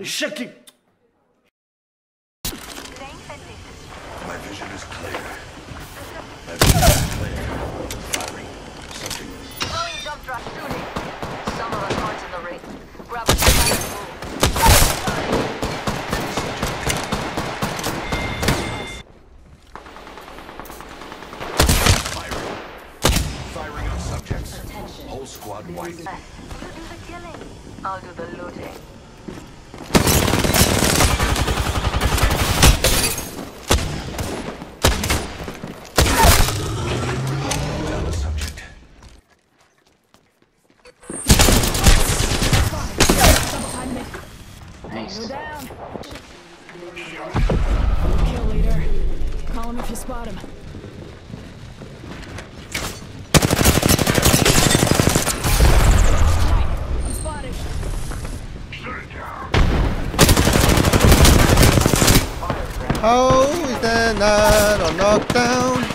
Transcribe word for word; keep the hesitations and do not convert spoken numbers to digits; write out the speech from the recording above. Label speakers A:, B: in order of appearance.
A: shaking.
B: My vision is clear. My vision is clear. Firing. Subject.
C: Throwing jump drop shooting. Some of us aren't in the ring. Grab a shot and move.
B: Firing. Firing on subjects. Whole squad wiped.
C: You do the killing. I'll do the looting.
B: Down the subject.
D: Nice. Go down. Kill leader. Call him if you spot him. I'm spotted.
E: Oh, is that not a knockdown?